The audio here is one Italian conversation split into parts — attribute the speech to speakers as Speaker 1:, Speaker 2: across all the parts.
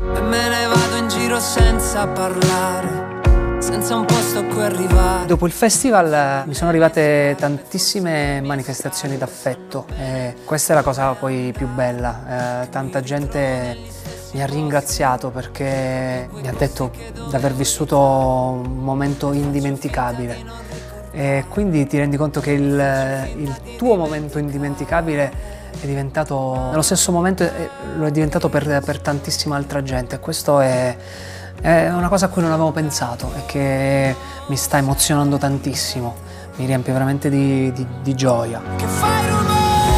Speaker 1: E me ne vado in giro senza parlare, senza un posto a cui arrivare.
Speaker 2: Dopo il festival mi sono arrivate tantissime manifestazioni d'affetto e questa è la cosa poi più bella. Tanta gente mi ha ringraziato perché mi ha detto di aver vissuto un momento indimenticabile. E quindi ti rendi conto che il tuo momento indimenticabile è diventato, nello stesso momento lo è diventato per tantissima altra gente, e questo è una cosa a cui non avevo pensato e che mi sta emozionando tantissimo, mi riempie veramente di gioia.
Speaker 1: Che fai rumore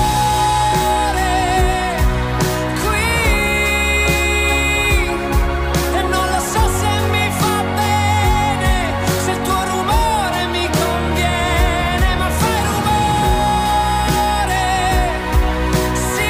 Speaker 1: qui e non lo so se mi fa bene, se il tuo rumore mi conviene, ma fai rumore, sì.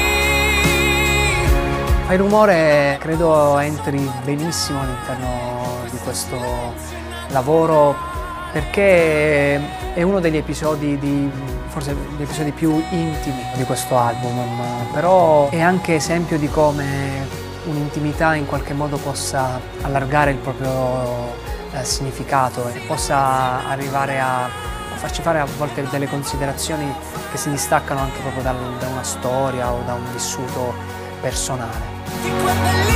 Speaker 2: Fai rumore credo entri benissimo all'interno di questo lavoro, perché è uno degli episodi, forse gli episodi più intimi di questo album, però è anche esempio di come un'intimità in qualche modo possa allargare il proprio significato e possa arrivare a farci fare a volte delle considerazioni che si distaccano anche proprio da una storia o da un vissuto personale.
Speaker 1: Di quel